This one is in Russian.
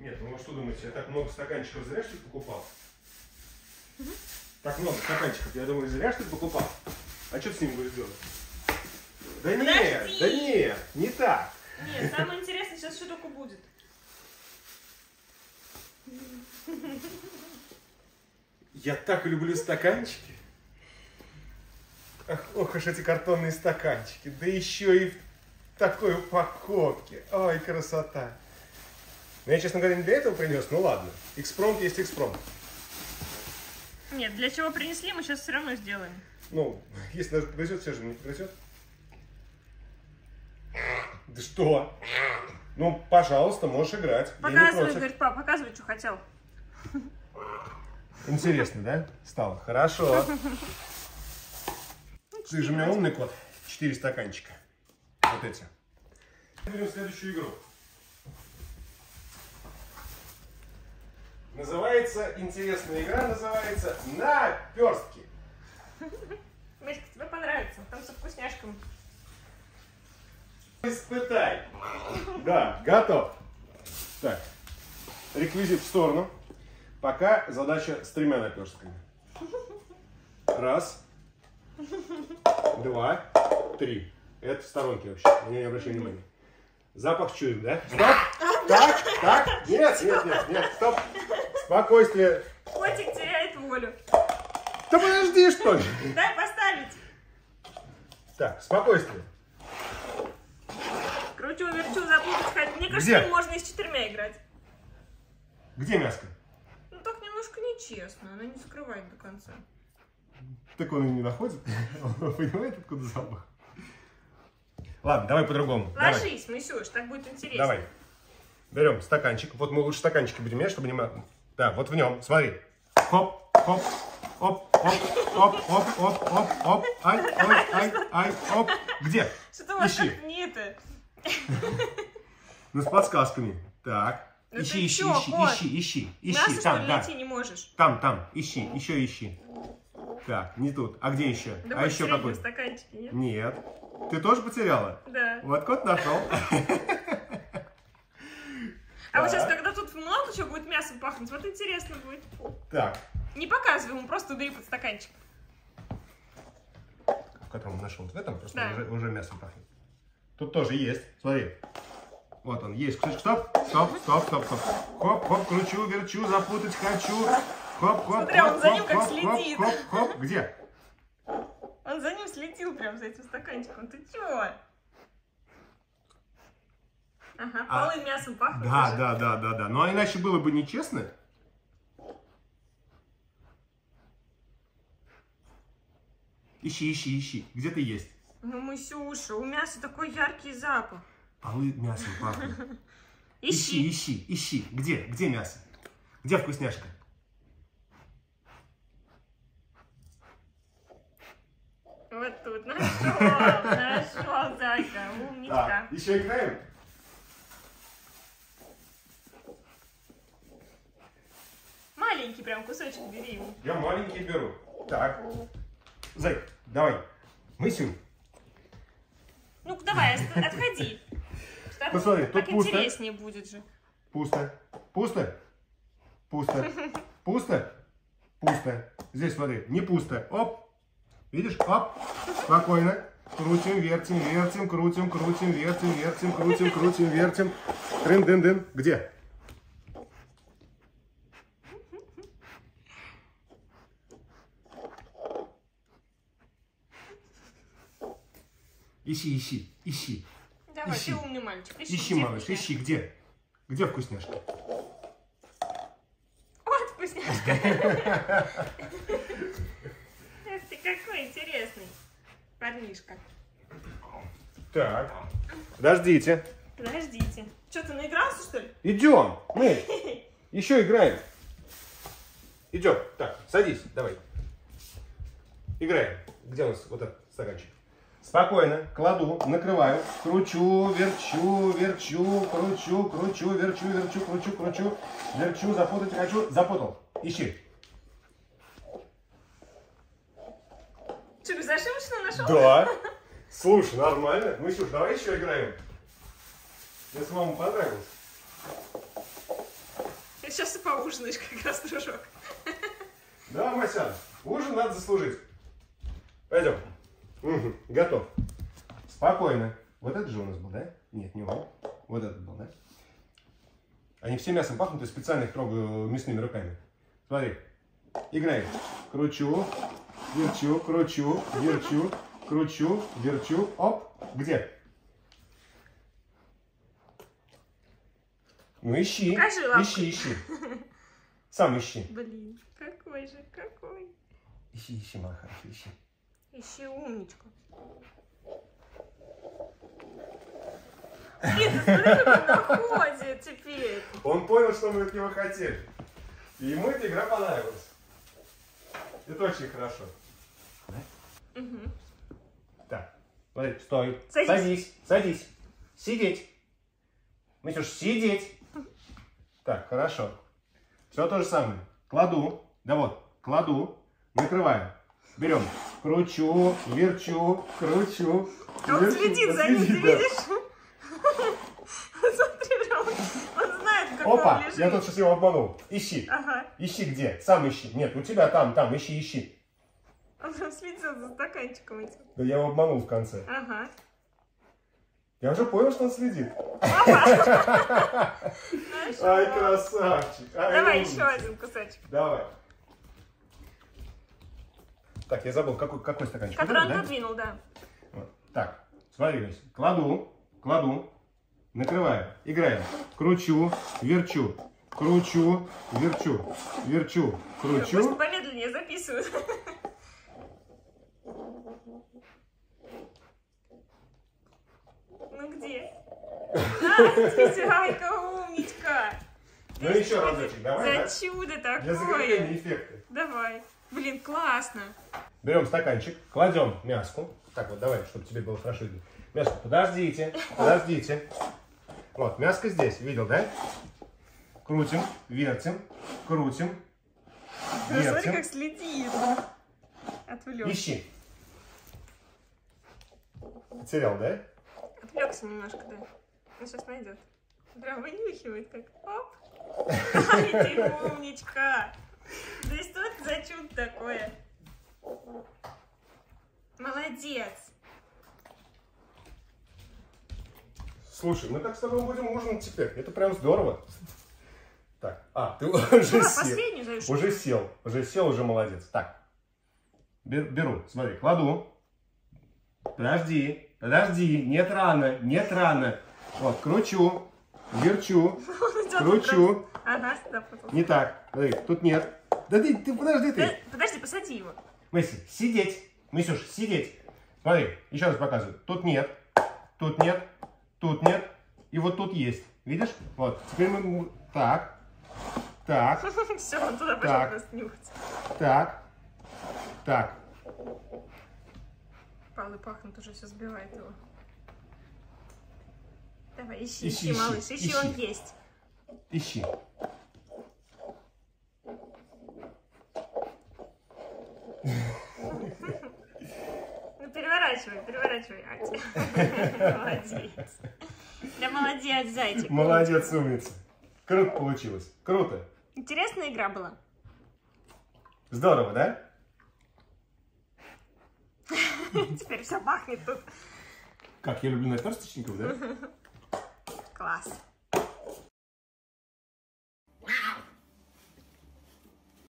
Нет, ну вы что думаете, я так много стаканчиков зря что ли покупал? Так много стаканчиков, я думаю, зря что ли покупал? А что ты с ними будешь делать? Да нет, не так. Нет, самое интересное сейчас что только будет. Я так люблю стаканчики. Ох уж эти картонные стаканчики. Да еще и в такой упаковке. Ой, красота. Ну, я, честно говоря, не для этого принес. Ну ладно. Экспромт есть экспромт. Нет, для чего принесли, мы сейчас все равно сделаем. Ну, если даже подойдет, все же не подойдет. Да что? Ну, пожалуйста, можешь играть. Показывай, говорит, папа, показывай, что хотел. Интересно, да? Стало. Хорошо. Ты же у меня умный кот. 4 стаканчика. Вот эти. Берем следующую игру. Называется, интересная игра называется «Наперстки». Мишка, тебе понравится. Там со вкусняшками. Испытай. Да, готов. Так, реквизит в сторону. Пока задача с 3 наперстками. 1, 2, 3. Это в сторонке вообще. На меня не обращай внимания. Запах чуем, да? Стоп! Так. Нет, стоп. Спокойствие. Котик теряет волю. Да подожди, что ли? Дай поставить. Так, спокойствие. Кручу, верчу, запутать хоть. Мне кажется, Где? им можно и с 4 играть. Где мяско? Ну так немножко нечестно. Она не скрывает до конца. Так он и не находит. Он понимает, откуда запах. Ладно, давай по-другому. Ложись, Мисюш, так будет интересно. Давай. Берем стаканчик. Вот мы лучше стаканчики будем менять, чтобы не... Да, вот в нем, смотри. Хоп, хоп, оп, оп, оп, оп, оп, оп, оп, ай, оп. Где? Что-то у вас Ищи. как-то не это. Ну, с подсказками. Так. Ну Ищи. Мясо, что Там, ли, да. найти не можешь? Там. Ищи, еще ищи. Так, не тут. А где еще? Да А вот еще среднем какой? стаканчике, нет? Нет. Ты тоже потеряла? Да. Вот кот нашел. А вот сейчас, когда тут много чего будет мясом пахнуть, вот интересно будет. Так. Не показывай ему, просто убери под стаканчик. В котором нашел? В этом просто Да. уже мясом пахнет. Тут тоже есть. Смотри. Вот он, есть кусочек. Стоп. Хоп, кручу, верчу, запутать хочу. Хоп. Смотри, он за ним как следит. Хоп. Где? Он за ним следил прям за этим стаканчиком. Ты чего? Ага, полы мясом пахнут. Да. Ну а иначе было бы нечестно. Ищи. Где ты есть? Ну, Масюша, у мяса такой яркий запах. Полы мясом пахнут. Ищи. Ищи. Где мясо? Где вкусняшка? Вот тут. Нашел, зайка. Умничка. Так, еще играем? Маленький прям кусочек бери ему. Я маленький беру. Так. Зай, давай. Мысю. Ну-ка, давай, отходи. Посмотри, тут так пусто. интереснее будет же. Пусто. Здесь смотри, не пусто. Оп. Видишь? Оп. Спокойно. Крутим, вертим. Трын-дын-дын. Где? Ищи. Давай, ты умный мальчик. Ищи, малыш, ищи. Где? Где вкусняшка? Вот вкусняшка. Эх ты, какой интересный парнишка. Так. Подождите. Что, ты наигрался, что ли? Идем. Мы еще играем. Идем. Так, садись, давай. Играем. Где у нас вот этот стаканчик? Спокойно, кладу, накрываю, кручу, верчу, запутать хочу, запутал. Ищи. Что, безошибочно нашел? Да. Слушай, нормально. Ну что ж, давай еще играем. Если вам понравилось. сейчас и поужинаешь как раз, дружок. Да, Масян, ужин надо заслужить. Пойдем. Угу, готов. Спокойно. Вот это же у нас был, да? Нет, не он. Вот этот был, да? Они все мясом пахнут, и специально их трогаю мясными руками. Смотри. Играем. Кручу, верчу, кручу, верчу, кручу, верчу. Оп. Где? Ну ищи. Покажи лапку. Ищи. Сам ищи. Блин, какой же, какой. Ищи, моя хорошая, ищи. Ищи умничку. Нет, смотри, как он находит теперь. Он понял, что мы от него хотели. И ему эта игра понравилась. Это очень хорошо. Угу. Так, смотри, стой. Садись. Садись. Сидеть. Митюш, сидеть. Так, хорошо. Все то же самое. Кладу. Да вот, кладу. Накрываю. Берем. Кручу, верчу, кручу. А он верчу, следит за ним, ты да. видишь? Смотри, прям он знает, как Опа, он лежит. я тут сейчас его обманул. Ищи. Ага. Ищи где? Сам ищи. Нет, у тебя там, ищи. Он прям следил за стаканчиком этим. Да я его обманул в конце. Ага. Я уже понял, что он следит. Нашел. Ай, красавчик. Ай, Давай умница. еще один кусочек. Давай. Так, я забыл, какой стаканчик? Который он Да? подвинул, да. Вот. Так, смотри, Люсь. Кладу, накрываю, играем. Кручу, верчу, кручу, верчу, верчу, Пусть кручу. помедленнее записывают. Ну где? Ай-ка, умничка. Ну еще разочек, давай, да? За чудо Для закрепления такое. эффекта. Давай. Блин, классно. Берем стаканчик, кладем мяску. Так вот, давай, чтобы тебе было хорошо видно. Мяско, подождите. Вот, мяско здесь, видел, да? Крутим, вертим, крутим, Смотри, как вертим. следит. Отвлек. Ищи. Потерял, да? Отвлекся немножко, да. Он сейчас найдет. Прям вынюхивает как. Оп. Ай, ты умничка. Да и что это за чудо такое? Молодец. Слушай, мы так с тобой будем ужинать теперь. Это прям здорово. Так, ты уже сел. Последнюю завершил. Уже сел, уже молодец. Так, беру, смотри, кладу. Подожди, нет рано. Вот, кручу, верчу, кручу. Ага, запутался. Не так, смотри, тут нет. Да ты подожди ты. Подожди, посади его. Месси, сидеть. Месюш, сидеть. Смотри, еще раз показываю. Тут нет, тут нет, тут нет. И вот тут есть. Видишь? Вот. Теперь мы... Так. Все, он туда пошел Так. просто нюхать. Так. Палы пахнут, уже все сбивает его. Давай, ищи, Ищи, малыш, ищи, он ищи. есть. Ищи. Ну, переворачивай. Молодец. Да молодец, зайчик. Молодец, умница. Круто получилось. Круто. Интересная игра была. Здорово, да? Теперь все пахнет тут. Как, я люблю наперсточников, да? Класс.